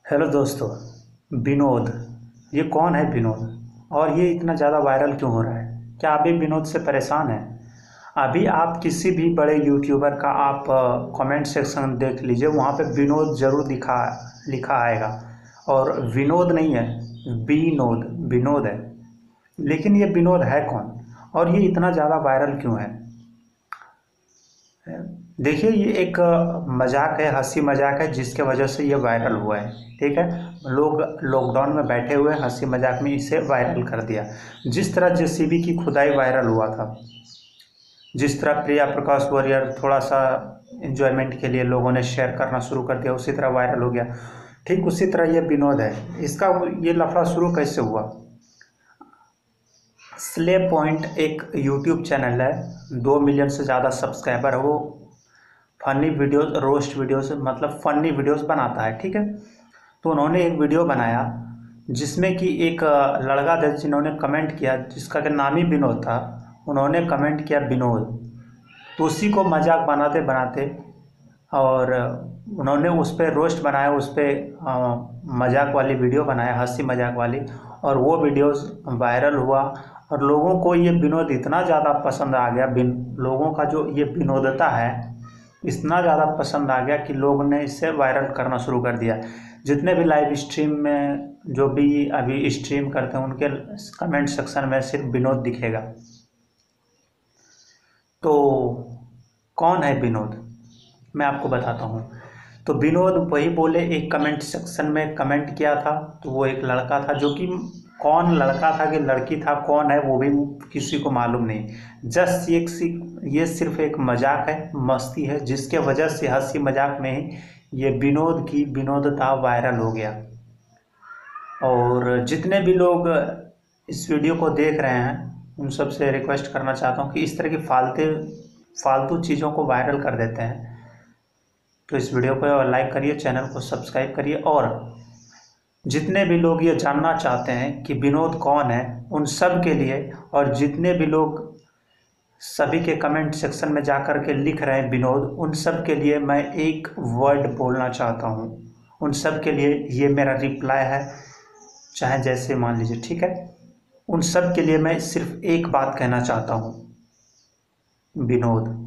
Hello दोस्तों। विनोद, ये कौन है विनोद और ये इतना ज़्यादा वायरल क्यों हो रहा है? क्या आप भी विनोद से परेशान हैं? अभी आप किसी भी बड़े यूट्यूबर का आप कमेंट सेक्शन देख लीजिए, वहाँ पे विनोद ज़रूर दिखा लिखा आएगा। और विनोद नहीं है, विनोद विनोद है। लेकिन ये विनोद है कौन और ये इतना ज़्यादा वायरल क्यों है? देखिए, ये एक मजाक है, हंसी मजाक है, जिसके वजह से ये वायरल हुआ है। ठीक है, लोग लॉकडाउन में बैठे हुए हंसी मजाक में इसे वायरल कर दिया। जिस तरह जेसीबी की खुदाई वायरल हुआ था, जिस तरह प्रिया प्रकाश वॉरियर थोड़ा सा एंजॉयमेंट के लिए लोगों ने शेयर करना शुरू कर दिया, उसी तरह वायरल हो गया। ठीक उसी तरह ये विनोद है। इसका ये लफड़ा शुरू कैसे हुआ? स्ले पॉइंट एक यूट्यूब चैनल है, 2 मिलियन से ज़्यादा सब्सक्राइबर है। वो फनी वीडियोस, रोस्ट वीडियोस, मतलब फनी वीडियोस बनाता है। ठीक है, तो उन्होंने एक वीडियो बनाया जिसमें कि एक लड़का था जिन्होंने कमेंट किया, जिसका कि नाम ही विनोद था। उन्होंने कमेंट किया विनोद, तो उसी को मजाक बनाते बनाते और उन्होंने उस पर रोस्ट बनाया, उस पर मजाक वाली वीडियो बनाया, हंसी मजाक वाली। और वो वीडियोस वायरल हुआ और लोगों को ये विनोद इतना ज़्यादा पसंद आ गया। लोगों का जो ये विनोदता है इतना ज़्यादा पसंद आ गया कि लोगों ने इसे वायरल करना शुरू कर दिया। जितने भी लाइव स्ट्रीम में जो भी अभी स्ट्रीम करते हैं, उनके कमेंट सेक्शन में सिर्फ विनोद दिखेगा। तो कौन है विनोद, मैं आपको बताता हूँ। तो विनोद वही बोले, एक कमेंट सेक्शन में कमेंट किया था, तो वो एक लड़का था, जो कि कौन लड़का था कि लड़की था, कौन है वो भी किसी को मालूम नहीं। जस्ट ये सिर्फ एक मजाक है, मस्ती है, जिसके वजह से हंसी मजाक में ही ये विनोद की विनोदता वायरल हो गया। और जितने भी लोग इस वीडियो को देख रहे हैं, उन सब से रिक्वेस्ट करना चाहता हूँ कि इस तरह की फालतू चीज़ों को वायरल कर देते हैं। तो इस वीडियो को लाइक करिए, चैनल को सब्सक्राइब करिए। और जितने भी लोग ये जानना चाहते हैं कि विनोद कौन है, उन सब के लिए, और जितने भी लोग सभी के कमेंट सेक्शन में जाकर के लिख रहे हैं विनोद, उन सब के लिए मैं एक वर्ड बोलना चाहता हूँ। उन सब के लिए ये मेरा रिप्लाई है, चाहे जैसे मान लीजिए। ठीक है, उन सब के लिए मैं सिर्फ एक बात कहना चाहता हूँ, विनोद।